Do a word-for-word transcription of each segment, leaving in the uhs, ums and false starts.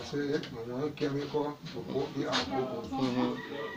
say no chemical to go in our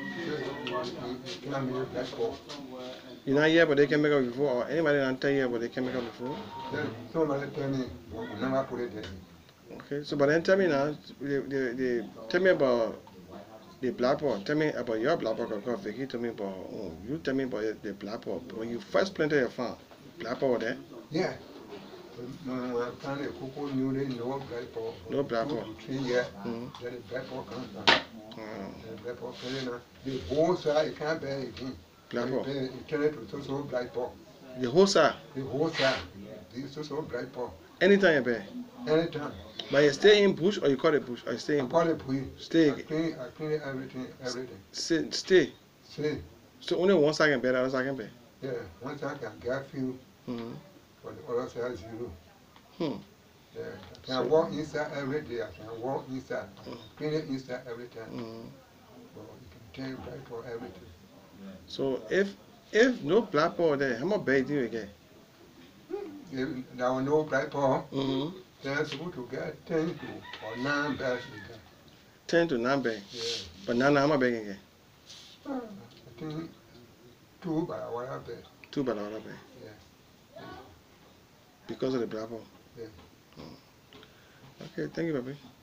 black pork. You not hear about the chemical before, or anybody not tell you about the chemical before? Then somebody tell me we never put it there. Okay, so but then tell me now, the, the, the, tell me about the black pork. Tell me about your black pork. Because Vicky told me about, oh, you tell me about the black pork. When you first planted your farm, black pork there? Yeah. When I planted cocoa newly, no black pork. No black pork. Two to three years, Mm-hmm. then the black pork comes down. Wow. The black pork coming down. The whole side, you can't bear it again. Black pork. You turn it to so black pork. The whole side? The whole side. This is so black pork. Anytime you bear? Anytime. But you stay in bush or you call it bush? Or you stay in I call it bush. Stay. I clean, I clean everything, everything. Stay. Stay. Stay. So only one side can bear, the other side can bear? Yeah, one side can get fuel, Mm-hmm. but the other side zero. Hmm. Yeah, I can so, walk inside every day. I can walk inside. I can clean it inside every time. Mm-hmm. But you can tell black for everything. So if if no black pork there, how much bear do you get? If there was no black pork, Mm-hmm. then it's supposed to get ten to or nine bears you get. Ten to nine bear. Yeah. But now how much bear you get? Uh, I think two by whatever bear. Two by the other bear. Yeah. Yeah. Because of the black pork. Yeah. Mm. Okay, thank you, baby.